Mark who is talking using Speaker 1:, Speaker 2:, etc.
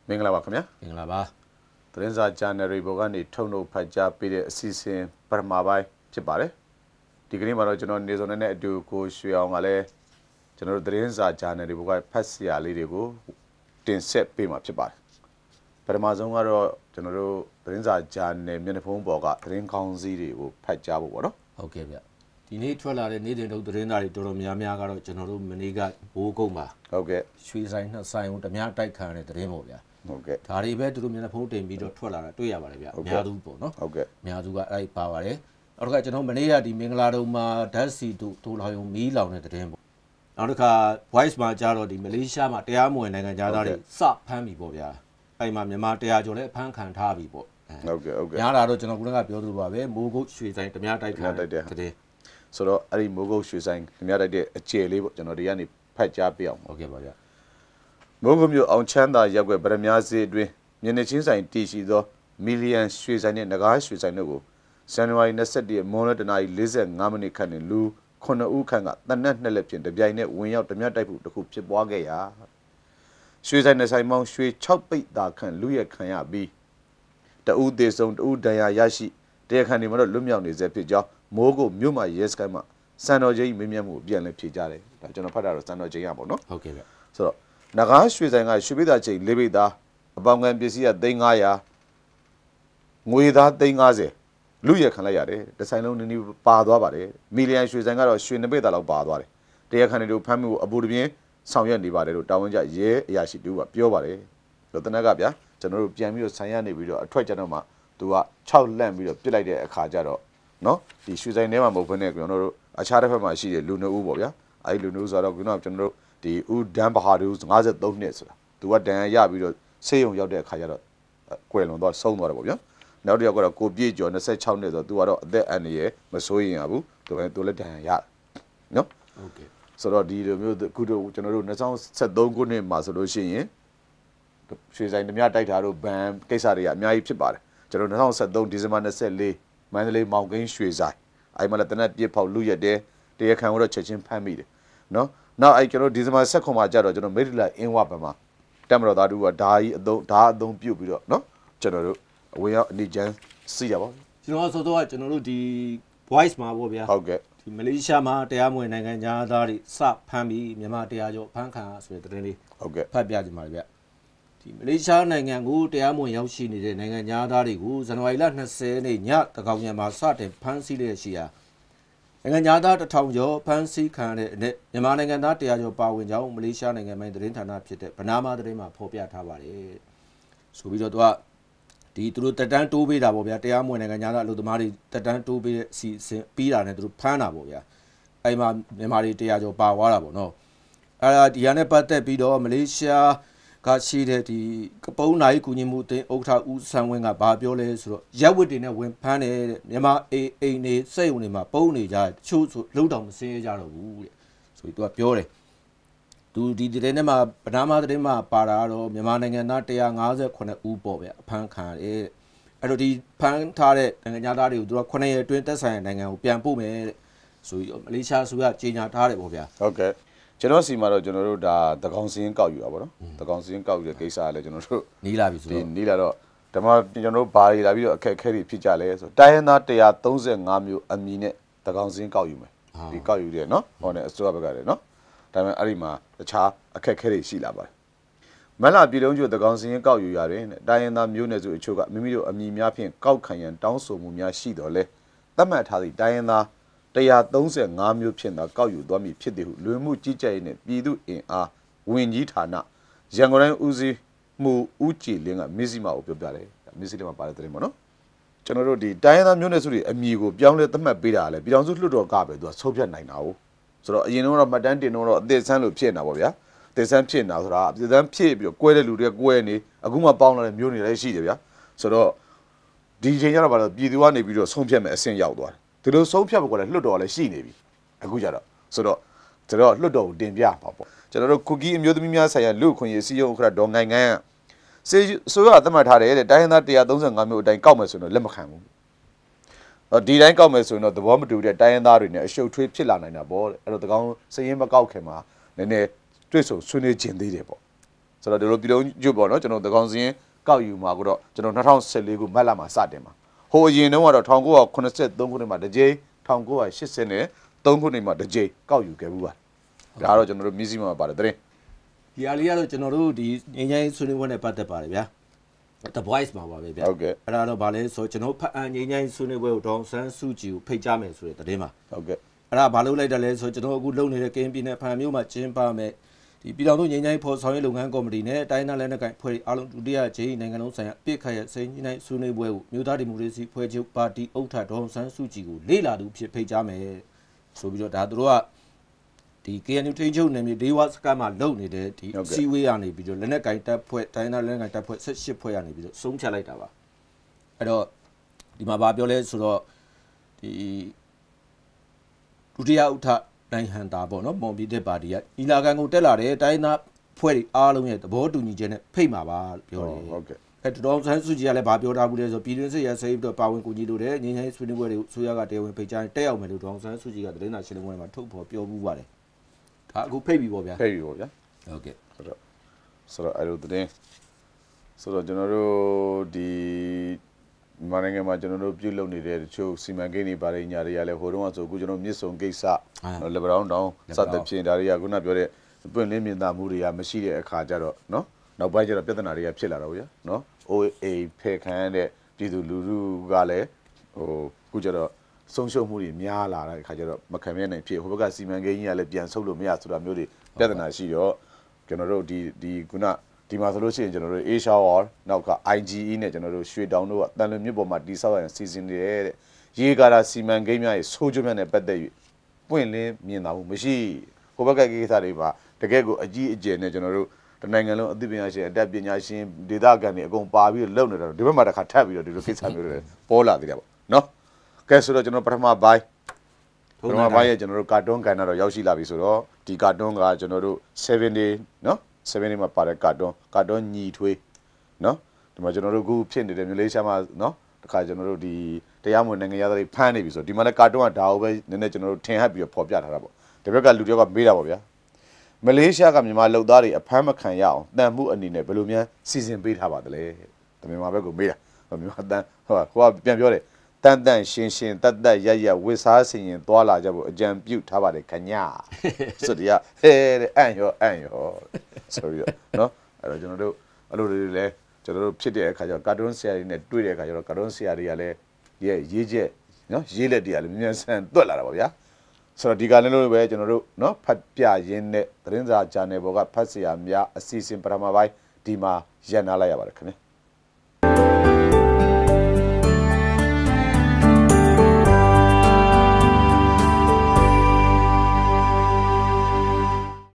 Speaker 1: မင်္ဂလာပါခင်ဗျာ
Speaker 2: မင်္ဂလာပါ
Speaker 1: သတင်းစာဂျာနယ်ရီဘောကနေထုတ်နှုတ်ဖတ်ကြားပေးတဲ့အစီအစဉ်ပထမပိုင်းဖြစ်ပါတယ်ဒီကနေ့မှာတော့ကျွန်တော်နေစုံနဲ့အတူကိုရွှေအောင်ကလည်းကျွန်တော်တို့သတင်းစာဂျာနယ်ရီဘောကဖတ်စရာလေးတွေကိုတင်ဆက်ပေးမှာဖြစ်ပါတယ်ပထမဆုံးကတော့ကျွန်တော်တို့သတင်းစာဂျာနယ်မျက်နှာဖုံးပေါ်ကသတင်းကောင်းစီးတွေကိုဖတ်ကြားဖို့ပေါ့နော်
Speaker 2: ဟုတ်ကဲ့ဗျဒီနေ့ထွက်လာတဲ့နေ့တင်ထုတ်သတင်းသားတွေတော်တော်များများကတော့ကျွန်တော်တို့မနေ့ကဘိုးကုန်းပါ
Speaker 1: ဟုတ်ကဲ့
Speaker 2: ရွှေဆိုင်နှစ်ဆိုင်ကိုဓမြတိုက်ခံရတဲ့သတင်းပေါ့ဗျာ
Speaker 1: ဟုတ်ကဲ့
Speaker 2: ဒါတွေပဲသူတို့မျက်နှာဖုံးတင်ပြီးတော့ထွက်လာတာတွေ့ရပါတယ်ဗျအများစုပေါ့နော်
Speaker 1: ဟုတ်ကဲ့
Speaker 2: အများစုကအဲ့ပါပါတယ်နောက်တစ်ခါကျွန်တော်မနေ့ကဒီမင်္ဂလာတုံမှာဓာတ်စီတို့လောင်ယုံမီးလောင်တဲ့သတင်းပေါ့နောက်တစ်ခါ voice မှာကြတော့ဒီမလေးရှားမှာတရားမဝင်နိုင်ငံသားတွေစဖမ်းပြီပေါ့ဗျာအဲ့မှာမြန်မာ100ကျော်လည်းအဖမ်းခံထားပြီပေါ့
Speaker 1: ဟုတ်ကဲ့ဟုတ်ကဲ့
Speaker 2: ညားတာတော့ကျွန်တော်ကပြောသလိုပါပဲမိုးကုတ်ရွှေဆိုင်ဓမြတိုက်ခံတဲ့သတင်း
Speaker 1: ဆိုတော့အဲ့ဒီမိုးကုတ်ရွှေဆိုင်ဓမြတိုက်တဲ့အကျယ်လေးပေါ့ကျွန်တော်ဒီကနေဖတ်ကြားပေးအောင်
Speaker 2: ဟုတ်ကဲ့ပါဗျ
Speaker 1: မိုးကုတ်မြို့အောင်ချမ်းသာရပ်ကွက်ဗရမ ्या စေးအတွင်းမျက်နှာချင်းဆိုင်တည်ရှိသောမီလီယံရွှေဆိုင်နဲ့နဂါးရွှေဆိုင်တို့ကိုဇန်နဝါရီ21ရက်မွန်းလွဲတနာရီ45မိနစ်ခန့်တွင်လူ9ဦးခန့်ကတနက်2လက်ဖြင့်တပြိုင်နက်ဝင်ရောက်ဓမြတိုက်မှုတစ်ခုဖြစ်ပွားခဲ့ရာရွှေဆိုင်နဲ့ဆိုင်ပေါင်းရွှေ6ပိတ်သာခန့်လူရက်ခံရပြီးတဦးသေးဆုံးတဦးဒဏ်ရာရရှိတရားခံတွေမှာတော့လွတ်မြောက်နေစေဖြစ်ကြောင်းမိုးကုတ်မြို့မှာရဲစခန်းမှာစံတော်ချိန်မင်းမြတ်မှုပြန်လည်ဖြေကြတယ်ဒါကျွန်တော်ဖတ်တာတော့စံတော်ချိန်ရပါတော့
Speaker 2: ဟုတ်ကဲ့ဗျ
Speaker 1: ဆိုတော့နဂါးရွှေဆိုင်ကရွှေပိသားချိန်၄ပိသားအပေါင်ကန်ပစ္စည်းက3500ငွေသား350လူရက်ခံလိုက်ရတယ်တဆိုင်လုံးနည်းနည်းပါသွားပါတယ်မီလီယံရွှေဆိုင်ကတော့ရွှေ2ပိသားလောက်ပါသွားတယ်တရားခံတွေတို့ဖမ်းမှုအပူတပြင်းဆောင်ရွက်နေပါတယ်လို့တာဝန်ကျရဲအရာရှိတူကပြောပါတယ်ဆိုတော့တနက်ကဗျာကျွန်တော်တို့ပြန်ပြီးတော့ဆိုင်ရနေပြီးတော့အထွက်ကြတော့မှသူက6လန့်ပြီးတော့ပြစ်လိုက်တဲ့အခါကျတော့နော်ဒီရွှေဆိုင်ထဲမှာမဟုတ်ဘဲနဲ့ကျွန်တော်တို့အခြားတစ်ဖက်မှာရှိတဲ့လူ2ဦးပေါ့ဗျာအဲဒီလူ2ဦးဆိုတော့ကျွန်တော်တို့ဒီဦးဒန်ဘဟာဒူ53နှစ်ဆိုတာသူကဒဏ်ရာရပြီးတော့ဆေးရုံရောက်တဲ့အခါကျတော့ကွယ်လွန်သွားဆုံးသွားတယ်ပေါ့ဗျာနောက်တစ်ယောက်ကတော့ကိုပြည့်ကျော်26နှစ်ဆိုတော့သူကတော့အသက်အန္တရာယ်မစိုးရင်ရဘူးသူလည်းဒဏ်ရာရတယ်နော်
Speaker 2: ဟုတ်ကဲ့
Speaker 1: ဆိုတော့ဒီလိုမျိုးအခုတို့ကျွန်တော်တို့2023ခုနှစ်မှာဆိုလို့ရှိရင်ရွှေဆိုင်ဓမြတိုက်တာတို့ဘန်ကိစ္စတွေကအများကြီးဖြစ်ပါတယ်ကျွန်တော်2023ဒီဇင်ဘာ24မန္တလေးမောင်ကင်းရွှေဆိုင်အဲ့မှာလည်းတနက်ပြစ်ဖောက်လူရက်တယ်တရားခံတော့ချက်ချင်းဖမ်းမိတယ်နော်နောက်အဲ့ကျွန်တော်ဒီဇင်ဘာ16မှာကြာတော့ကျွန်တော်မိဒ္ဒလာအင်းဝဘန်မှာတက်မတော်သားတို့ကဓာအသုံးပြုတ်ပြီးတော့နော်ကျွန်တော်တို့အဝင်ရောက်အနိချမ်းစီးရပါ
Speaker 2: ကျွန်တော်ဆိုတော့ကျွန်တော်တို့ဒီ voice မှာပေါ့ဗျာ
Speaker 1: ဟုတ်ကဲ့
Speaker 2: ဒီမလေးရှားမှာတရားမဝင်နိုင်ငံသားတွေစဖမ်းပြီးမြန်မာ100ကျော်ဖမ်းခံဆိုတဲ့သတင်းလေး
Speaker 1: ဟုတ်ကဲ့
Speaker 2: ဖတ်ပြကြပါဗျဒီမလေးရှားနိုင်ငံကိုတရားမဝင်ရောက်ရှိနေတဲ့နိုင်ငံသားတွေကိုဇန်နဝါရီလ20နေ့ညတကောင်ညမှာစတင်ဖမ်းဆီးလျက်ရှိရာနိုင်ငံသား1000ကျော်ဖမ်းဆီးခံတဲ့မြန်မာနိုင်ငံသား100ကျော်ပါဝင်ကြောင်းမလေးရှားနိုင်ငံပိုင်းသတင်းဌာနဖြစ်တဲ့ဗနာမာသတင်းမှာဖော်ပြထားပါတယ်ဆိုပြီးတော့သူတို့တက်တန်းတိုးပေးတာပေါ့ဗျာတရားမဝင်နိုင်ငံသားအလုပ်သမားတွေတက်တန်းတိုးပေးတဲ့အစီအစဉ်ပြီးတာနဲ့သူတို့ဖမ်းတာပေါ့ဗျာအဲ့မှာမြန်မာတွေ100ကျော်ပါသွားတာပေါ့နော်အဲ့ဒါဒီဟာနဲ့ပတ်သက်ပြီးတော့မလေးရှားကရှိတဲ့ဒီကပုန်းနိုင်ကူညီမှုအသင်းဥက္ကဋ္ဌဦးဆန်းဝင်းကဘာပြောလဲဆိုတော့ရက်ဝတ်တွေနဲ့ဝင်ဖမ်းတယ်မြန်မာအိမ်နေစိတ်ုံတွေမှာပုံနေကြတချို့ဆိုလုံးတောင်မစင်းရကြတော့ဘူးတဲ့ဆိုပြီးသူကပြောတယ်သူဒီတဲ့ထဲမှာဗနာမာသတင်းမှာပါတာတော့မြန်မာနိုင်ငံသား158ဦးပေါ့ဗျအဖမ်းခံရတယ်အဲ့တော့ဒီဖမ်းထားတဲ့နိုင်ငံသားတွေကိုသူက9ရက်အတွင်းသက်ဆိုင်တဲ့နိုင်ငံကိုပြန်ပို့မယ်တဲ့ဆိုပြီးမလေးရှားဆိုရကြေညာထားတယ်ပေါ့ဗျာ
Speaker 1: ဟုတ်ကဲ့ကျွန်တော်စီမှာတော့ကျွန်တော်တို့ဒါတကောင်စင်းကောက်ယူတာပေါ့နော်တကောင်စင်းကောက်ယူတဲ့ကိစ္စကလည်းကျွန်တော်တို့
Speaker 2: နီးလာပြီဆိုတော့
Speaker 1: နီးလာတော့ဓမ္မကျွန်တော်တို့ဘာတွေလာပြီးတော့အခက်အခဲတွေဖြစ်ကြလဲဆိုတိုင်းရင်းသား135မျိုးအမည်နဲ့တကောင်စင်းကောက်ယူမယ်ဒီကောက်ယူတယ်နော်ဟောနေအစိုးရဘက်ကလည်းနော်ဒါပေမဲ့အဲ့ဒီမှာတခြားအခက်အခဲတွေရှိလာပါတယ်မလပြည်လုံးကျွတ်တကောင်စင်းကောက်ယူရတယ်တိုင်းရင်းသားမျိုးနွယ်စုအချို့ကမိမိတို့အမည်များဖြင့်ကောက်ခံရန်တောင်းဆိုမှုများရှိတော်လဲသတ်မှတ်ထားသည့်တိုင်းရင်းသား135မျိုးဖြင့်သာကောက်ယူသွားမည်ဖြစ်သည်ဟုလူမှုကြီးကြပ်ရေးနှင့်ပြည်သူ့အင်အားဝင်ကြီးဌာနရန်ကုန်တိုင်းဦးစီးမှုဦးကြည်လင်းကမစ္စည်းမကိုပြောပြတယ်မစ္စည်းလေးမှာပါတယ်တဲ့ပေါ့နော်ကျွန်တော်တို့ဒီတိုင်းရင်းသားမျိုးနွယ်စုတွေအမည်ကိုပြောင်းလဲသတ်မှတ်ပေးတာလည်းပြည်တော်စုလွှတ်တော်ကပဲသူကဆုံးဖြတ်နိုင်တာ哦ဆိုတော့အရင်တော့မှတ်တမ်းတင်တော့အသက်ဆန်းလို့ဖြစ်နေတာပေါ့ဗျာအသက်ဆန်းဖြစ်နေတာဆိုတာအသက်ဆန်းဖြစ်ပြီးတော့ကွဲတဲ့လူတွေကကွဲနေအခုမှပေါင်းလာတဲ့မျိုးတွေလည်းရှိတယ်ဗျာဆိုတော့ဒီချိန်ကျတော့ဘာလို့ပြည်သူကနေပြီးတော့ဆုံးဖြတ်မယ်အဆင့်ရောက်သွားတယ်ဒီလိုဆုံးဖြတ်ဖို့ကလည်းလွှတ်တော်လည်းရှိနေပြီအခုကျတော့ဆိုတော့လွှတ်တော်ကိုတင်ပြပါပေါ့ကျွန်တော်တို့ကုကီအမျိုးသမီးများဆိုင်ရာလူခွင့်ရေးစီယုံဥက္ကဋ္ဌဒေါ်ငိုင်ငန်းဆိုရသတ်မှတ်ထားတယ်တဲ့တိုင်းရင်းသား135မျိုးအတိုင်းကောက်မယ်ဆိုတော့လက်မခံဘူးဒီတိုင်းကောက်မယ်ဆိုရင်တော့သဘောမတူတဲ့တိုင်းရင်းသားတွေနဲ့အရှုပ်ထွေးဖြစ်လာနိုင်တာပေါ့အဲ့တော့တကောင်စရင်မကောက်ခင်မှာနည်းနည်းတွေ့ဆုံဆွေးနွေးခြင်းသေးတယ်ပေါ့ဆိုဆိုတော့ဒီလိုပြည်လုံးကျွတ်ပေါ့နော်ကျွန်တော်သကောင်စင်းကောက်ယူမှာကိုတော့ကျွန်တော်2014ခုမတ်လမှာစတင်မှာဟိုအရင်တုန်းကတော့1983ခုနှစ်မှာတစ်ကြိမ်1983ခုနှစ်မှာတစ်ကြိမ်ကောက်ယူခဲ့ဘူးပါဒါကတော့ကျွန်တော်တို့မြစည်းမှာပါတယ်တဲ့
Speaker 2: ဒီအားလေးကတော့ကျွန်တော်တို့ဒီငင်းငိုင်းဆွေးနွေးပွဲနဲ့ပတ်သက်ပါတယ်ဗျာ The Voice မှာပါပဲဗျာ
Speaker 1: ဟုတ်ကဲ့
Speaker 2: အဲ့ဒါတော့ဗာလဲဆိုကျွန်တော်ဖတ်အန်ငင်းငိုင်းဆွေးနွေးပွဲကိုဒေါအောင်ဆန်းစုကြည်ကိုဖိတ်ကြားမယ်ဆိုတဲ့သတင်းမှာ
Speaker 1: ဟုတ်ကဲ့
Speaker 2: အဲ့ဒါဘာလို့လိုက်တယ်လဲဆိုကျွန်တော်အခုလုပ်နေတဲ့ကင်းပြည်နယ်ဖန်မြို့မှာကျင်းပမယ်ဒီပြည်တော်တို့ငင်းငိုင်းဖော်ဆောင်ရေးလုပ်ငန်းကော်မတီနဲ့တိုင်းသားလက်နက်ကိုင်ဖွဲ့အားလုံးဒုတိယကြိမ်နိုင်ငံလုံးဆိုင်ရာအပြစ်ခတ်ရစိန်ငင်းဆွေးနွေးပွဲကိုမြို့သားဒီမိုကရေစီဖွဲ့ချုပ်ပါတီဥက္ကဋ္ဌဒေါအောင်ဆန်းစုကြည်ကိုလေးလာသူဖြစ်ဖိတ်ကြားမယ်ဆိုပြီးတော့ဒါတို့ကဒီ KNU ထိန်းချုပ်နယ်မြေဒေဝစကမှာလုံနေတဲ့ဒီစီဝေးရနေပြီးတော့လက်နက်ကိုင်တပ်ဖွဲ့တိုင်းသားလက်နက်ကိုင်တပ်ဖွဲ့18ဖွဲ့ရနေပြီးတော့ဆုံးဖြတ်လိုက်တာပါအဲ့တော့ဒီမှာဗာပြောလဲဆိုတော့ဒီဒုတိယဥက္ကဋ္ဌနိုင်ဟန်တာပေါ့နော်မွန်ပြည်သက်ပါတီကဤလာခံကိုတက်လာတဲ့တိုင်းသားဖွဲ့တွေအားလုံးရဲ့သဘောတူညီချက်နဲ့ဖိတ်မှာပါပြောတယ်
Speaker 1: ဟုတ်ကဲ့
Speaker 2: အဲဒေါ်ဆန်းစုကြည်ကလည်းဗာပြောထားဘူးလဲဆိုပြည်တွင်းစစ်ရဆေးပြီးတော့ပါဝင်ကူညီလို့တဲ့ငင်းငိုင်းဆွေးနွေးပွဲတွေကိုဆိုရကတရားဝင်ဖိတ်ကြားတက်ရောက်မယ်လို့ဒေါ်ဆန်းစုကြည်ကသတင်းစာရှင်းလင်းပွဲမှာထုတ်ဖော်ပြောမှုပါတယ်ဒါအခုဖိတ်ပြီပေါ့ဗျာ
Speaker 1: ဖိတ်ပြီပေါ့ဗျာ
Speaker 2: ဟုတ်ကဲ့
Speaker 1: ဆိုတော့အဲ့လိုသတင်းဆိုတော့ကျွန်တော်တို့ဒီမြန်မာနိုင်ငံမှာကျွန်တော်တို့ပြုလုပ်နေတဲ့တချို့စီမံကိန်းတွေပါတယ်ညာတွေကလည်းဟိုတုန်းကဆိုအခုကျွန်တော်မြစ်ဆုံကိစ္စလေဗရောင်းတောင်စသဖြင့်ဒါတွေကခုနပြောတဲ့ပွင့်လင်းမြင်သာမှုတွေကမရှိတဲ့အခါကျတော့เนาะနောက်ပိုင်းကျတော့ပြဿနာတွေကဖြစ်လာတော့ဗျာเนาะ OA ဖယ်ခံတဲ့ပြည်သူလူထုကလည်းဟိုအခုကျတော့ဆုံးရှုံးမှုတွေများလာတဲ့အခါကျတော့မခံရနိုင်ဖြစ်ဟိုဘက်ကစီမံကိန်းကြီးကလည်းပြန်ဆုပ်လို့မရဆိုတာမျိုးတွေပြဿနာရှိတော့ကျွန်တော်တို့ဒီခုနဒီမှာဆိုလို့ရှိရင်ကျွန်တော်တို့ Asia War နောက်က IGE နဲ့ကျွန်တော်တို့ရွှေတောင်တို့ကတန်လွင်မြစ်ပေါ်မှာတိဆောက်ရတဲ့စီစဉ်နေတဲ့ရေကာတာစီမံကိန်းများရဲ့ဆိုးကျိုးများနဲ့ပတ်သက်၍ပွင့်လင်းမြင်သာမှုမရှိဟိုဘက်ကကိစ္စတွေပါတကယ်ကိုအကြီးအကျယ်နဲ့ကျွန်တော်တို့တနိုင်ငံလုံးအသိပညာရှင်အတတ်ပညာရှင်ဒေသခံတွေအကုန်ပါပြီးလုပ်နေတာဒီဘက်မှာတစ်ခါထပ်ပြီးတော့ဒီလိုကိစ္စမျိုးတွေပေါ်လာသေးတယ်ပေါ့နော်ကဲဆိုတော့ကျွန်တော်ပထမပိုင်းရဲ့ကျွန်တော်တို့ကာတွန်းကန်တော့ရောက်ရှိလာပြီဆိုတော့ဒီကာတွန်းကကျွန်တော်တို့7 day နော်7 day မှာပါတဲ့ကာတွန်းညီထွေးနော်ဒီမှာကျွန်တော်တို့အခုဖြစ်နေတဲ့မျိုးလေးရှားမှာနော်တခါကျွန်တော်တို့ဒီတရားမဝင်နိုင်ငံသားတွေဖမ်းနေပြီဆိုဒီမှာလည်းကာတွန်းကဒါကိုပဲနည်းနည်းကျွန်တော်တို့ထင်ဟပ်ပြီးတော့ပေါ်ပြထားတာပေါ့ဒီဘက်ကလူတယောက်ကမေးတာပေါ့ဗျာမလေးရှားကမြန်မာလုံသားတွေအဖမ်းမခံရအောင်တန်မှုအနေနဲ့ဘယ်လိုများစီစဉ်ပေးထားပါသလဲမြန်မာဘက်ကိုမေးတာမြန်မာတန်ဟိုကပြန်ပြောတယ်တန်တန်ရှင်းရှင်းတတ်တတ်ရရဝစ်စားစင်ရင်သွားလာကြဖို့အကြံပြုထားပါတယ်ခညာဆိုဒီကဟဲတဲ့အန်ရောဆိုပြီးတော့နော်အဲ့တော့ကျွန်တော်တို့အဲ့လိုတွေလည်းကျွန်တော်တို့ဖြစ်တဲ့အခါကျတော့ကာတွန်းဆရာတွေနဲ့တွေ့တဲ့အခါကျတော့ကာတွန်းဆရာတွေကလည်းရေးချက်နော်ရေးလက်တွေကလည်းမြန်ဆန်တွက်လာတာပါဗျာဆိုတော့ဒီကနေ့လို့ပဲကျွန်တော်တို့နော်ဖတ်ပြရင်းနဲ့သတင်းစာဂျာနယ်ဘော်ကဖတ်ဆရာများအစီအစဉ်ပထမပိုင်းဒီမှာရပ်နားလိုက်ရပါတယ်ခင်ဗျာ